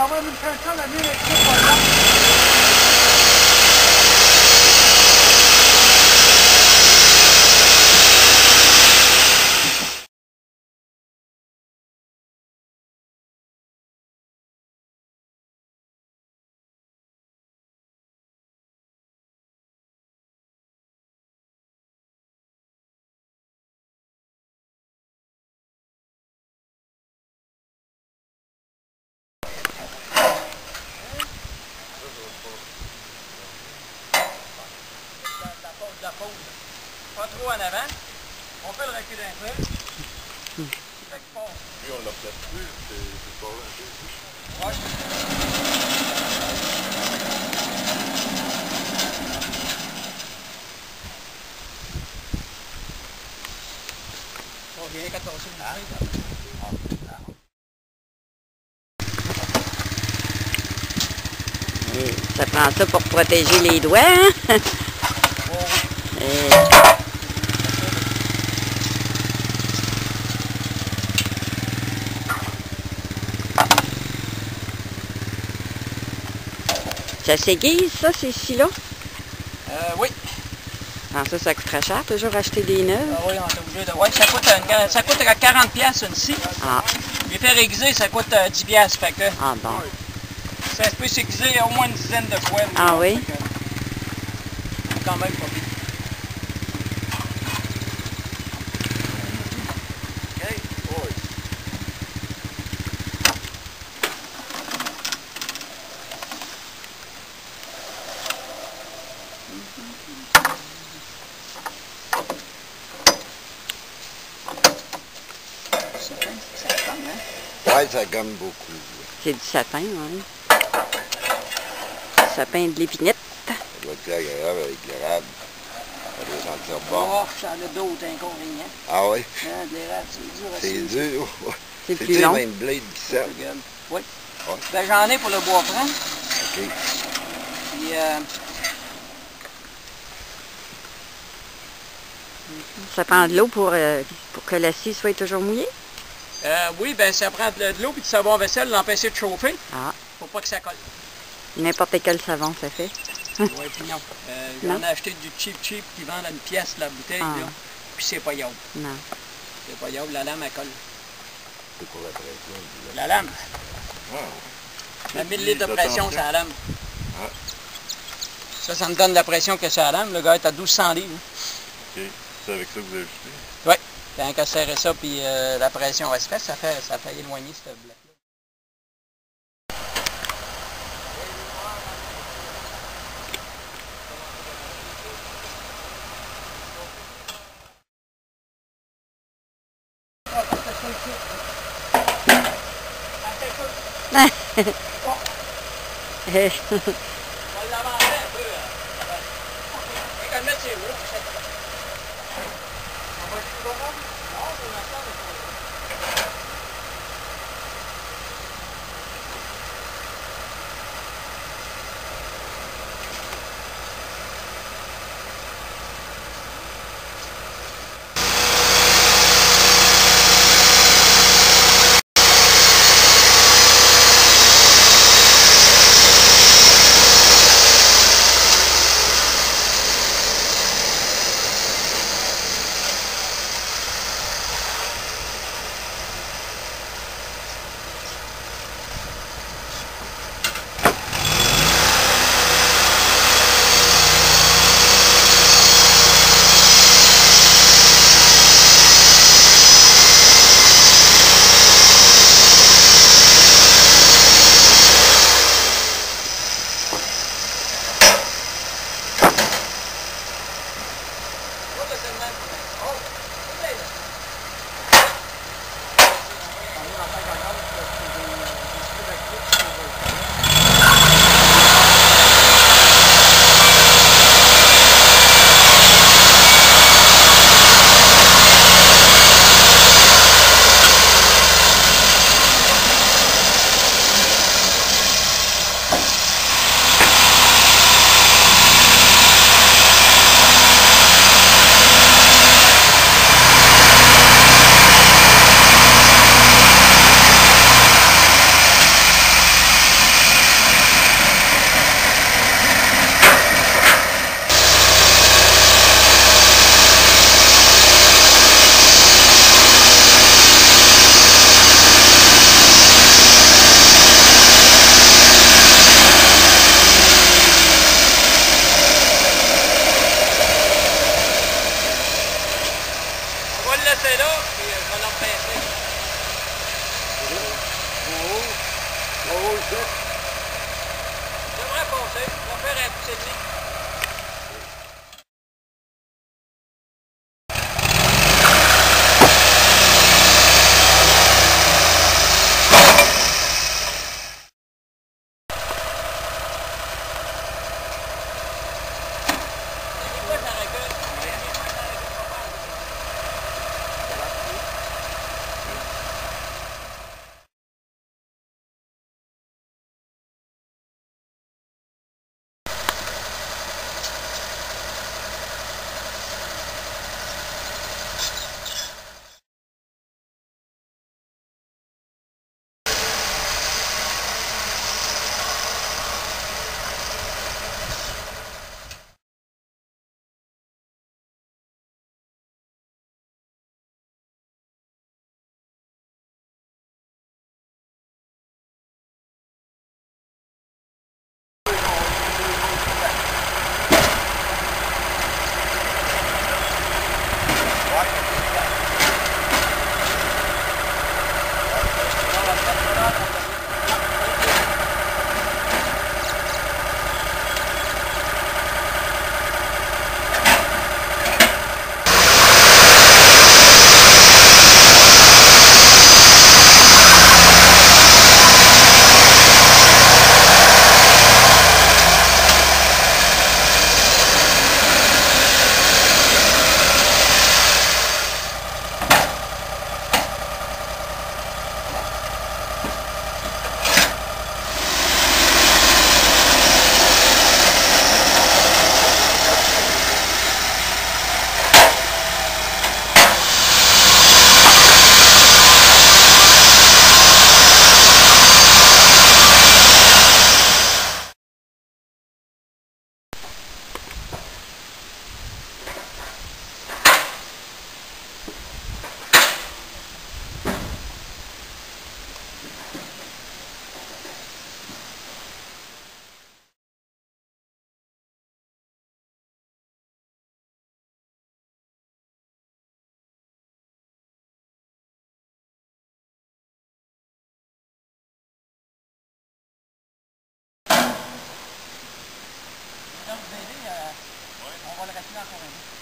quand même une pression la nuit électrique pas grave. La pause. Pas trop en avant. On peut le reculer un peu. Quelque part. Lui, on l'a placé plus, c'est pas là un peu. Ouais. On vient 14 Ça prend ça pour protéger les doigts, hein? Ça s'aiguise, ça, ces scies-là? Oui. Alors ça coûterait cher, toujours acheter des neuves? Ah oui, on est obligé de... Oui, ça coûte 40$ une scie. Ah. Les faire aiguiser, ça coûte 10$. Fait que Ah bon. ça peut s'aiguiser au moins une dizaine de fois. Ah oui? C'est quand même pas pire. Ouais, ça gomme beaucoup. C'est du sapin, oui. Sapin de l'épinette. Ça doit être agréable avec l'érable. Ça doit sentir bon. Oh, ça a d'autres inconvénients. Ah oui? Hein, de l'érable, c'est dur à C'est scier. dur. C'est C'est plus dur, long. même blade qui sert. Oui. Ouais. Ben, j'en ai pour le bois franc. OK. Puis, Ça prend de l'eau pour que la scie soit toujours mouillée? oui, ben, ça prend de l'eau et du savon à vaisselle, l'empêcher de chauffer. Ah. Faut pas que ça colle. N'importe quel savon, ça fait. Oui, puis non. Non? J'en ai acheté du cheap qui vend à une pièce la bouteille, Ah. là. Puis c'est pas yauve. Non. C'est pas yauve, la lame, elle colle. C'est pour la pression. La lame. Wow. La 1000 litres de pression, c'est la lame. Ah. Ça me donne la pression que c'est la lame. Le gars est à 1200 livres. OK. C'est avec ça que vous avez acheté? Oui. Quand on serrer ça, puis la pression reste, ça fait éloigner ce bloc-là. On va l'avancer un peu. On va le mettre sur l'eau. On va le faire. Non, pour l'instant, On va le rester encore un peu.